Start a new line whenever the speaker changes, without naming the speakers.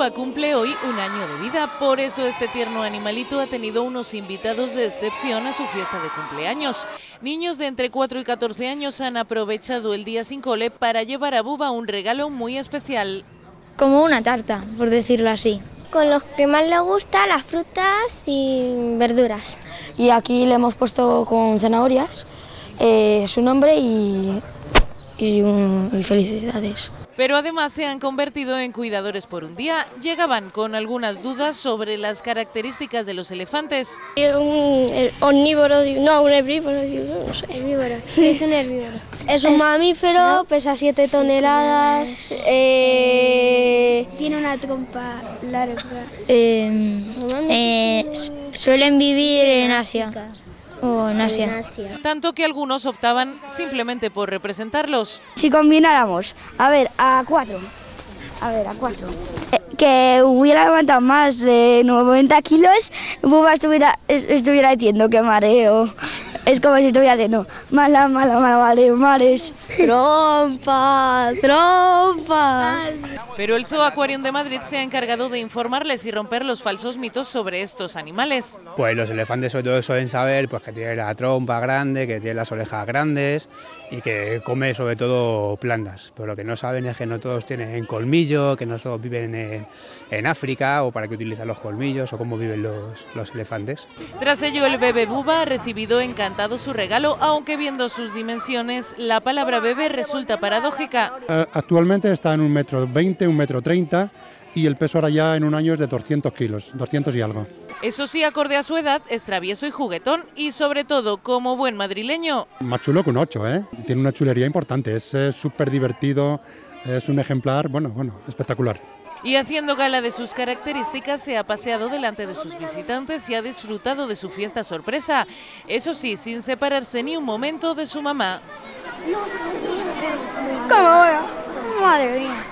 Buba cumple hoy un año de vida, por eso este tierno animalito ha tenido unos invitados de excepción a su fiesta de cumpleaños. Niños de entre 4 y 14 años han aprovechado el día sin cole para llevar a Buba un regalo muy especial.
Como una tarta, por decirlo así.
Con los que más le gusta, las frutas y verduras.
Y aquí le hemos puesto con zanahorias su nombre y felicidades.
Pero además se han convertido en cuidadores por un día. Llegaban con algunas dudas sobre las características de los elefantes.
Un omnívoro, no, un herbívoro, no sé, herbívoro. Sí, es un herbívoro. Es un mamífero, pesa 7 toneladas, tiene una trompa larga.
Suelen vivir en Asia. O en Asia.
Tanto que algunos optaban simplemente por representarlos.
Si combináramos, a cuatro, que hubiera levantado más de 90 kilos, Buba estuviera diciendo que mareo. Es como si estuviera diciendo, mala, mareo, mares.
Trompas.
Pero el Zoo Aquarium de Madrid se ha encargado de informarles y romper los falsos mitos sobre estos animales.
Pues los elefantes sobre todo suelen saber pues, que tiene la trompa grande, que tiene las orejas grandes y que come sobre todo plantas. Pero lo que no saben es que no todos tienen colmillo, que no todos viven en África o para qué utilizan los colmillos o cómo viven los elefantes.
Tras ello el bebé Buba ha recibido encantado su regalo, aunque viendo sus dimensiones la palabra bebé resulta paradójica.
Actualmente está en 1,20 m, 1,30 m y el peso ahora ya en un año es de 200 kilos, 200 y algo.
Eso sí, acorde a su edad, es travieso y juguetón y sobre todo, como buen madrileño.
Más chulo que un 8, ¿eh? Tiene una chulería importante, es súper divertido, es un ejemplar, bueno, espectacular.
Y haciendo gala de sus características, se ha paseado delante de sus visitantes y ha disfrutado de su fiesta sorpresa. Eso sí, sin separarse ni un momento de su mamá.
¿Cómo? Madre mía.